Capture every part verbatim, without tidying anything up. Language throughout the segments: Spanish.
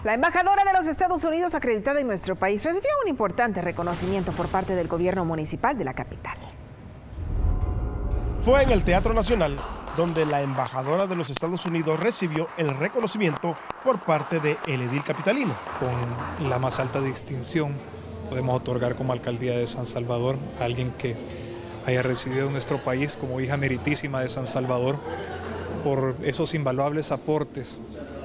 La embajadora de los Estados Unidos acreditada en nuestro país recibió un importante reconocimiento por parte del gobierno municipal de la capital. Fue en el Teatro Nacional donde la embajadora de los Estados Unidos recibió el reconocimiento por parte del edil capitalino. Con la más alta distinción podemos otorgar como alcaldía de San Salvador a alguien que haya recibido en nuestro país como hija meritísima de San Salvador por esos invaluables aportes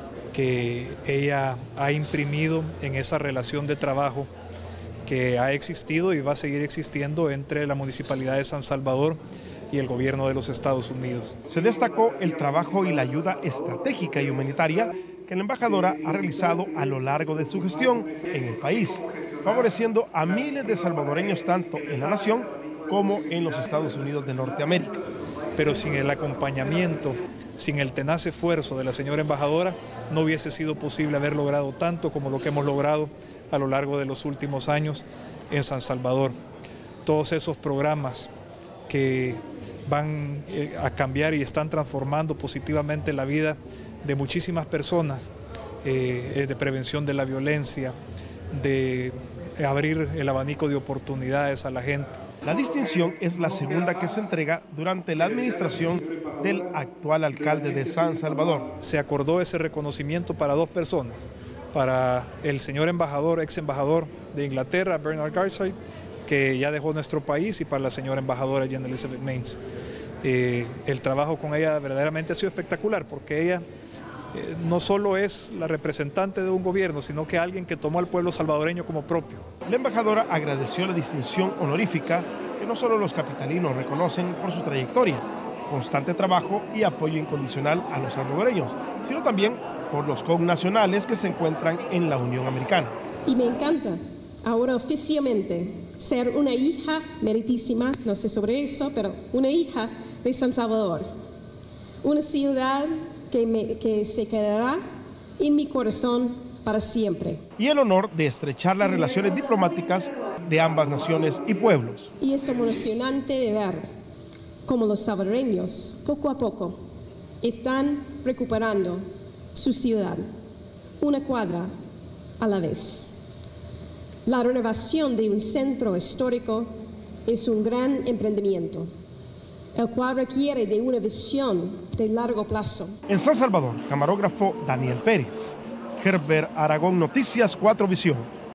que ella ha imprimido en esa relación de trabajo que ha existido y va a seguir existiendo entre la Municipalidad de San Salvador y el gobierno de los Estados Unidos. Se destacó el trabajo y la ayuda estratégica y humanitaria que la embajadora ha realizado a lo largo de su gestión en el país, favoreciendo a miles de salvadoreños tanto en la nación como en los Estados Unidos de Norteamérica. Pero sin el acompañamiento, sin el tenaz esfuerzo de la señora embajadora, no hubiese sido posible haber logrado tanto como lo que hemos logrado a lo largo de los últimos años en San Salvador. Todos esos programas que van a cambiar y están transformando positivamente la vida de muchísimas personas, eh, de prevención de la violencia, de abrir el abanico de oportunidades a la gente. La distinción es la segunda que se entrega durante la administración del actual alcalde de San Salvador. Se acordó ese reconocimiento para dos personas, para el señor embajador, ex embajador de Inglaterra, Bernard Garside, que ya dejó nuestro país, y para la señora embajadora Jenny Elizabeth Mains. Eh, el trabajo con ella verdaderamente ha sido espectacular, porque ella eh, no solo es la representante de un gobierno, sino que alguien que tomó al pueblo salvadoreño como propio. La embajadora agradeció la distinción honorífica que no solo los capitalinos reconocen por su trayectoria, constante trabajo y apoyo incondicional a los salvadoreños, sino también por los connacionales que se encuentran en la Unión Americana. Y me encanta ahora oficialmente ser una hija meritísima, no sé sobre eso, pero una hija de San Salvador, una ciudad que, me, que se quedará en mi corazón para siempre. Y el honor de estrechar las relaciones diplomáticas de ambas naciones y pueblos. Y es emocionante de ver cómo los salvadoreños, poco a poco, están recuperando su ciudad, una cuadra a la vez. La renovación de un centro histórico es un gran emprendimiento, el cual requiere de una visión de largo plazo. En San Salvador, camarógrafo Daniel Pérez. Herbert Aragón, Noticias cuatro Visión.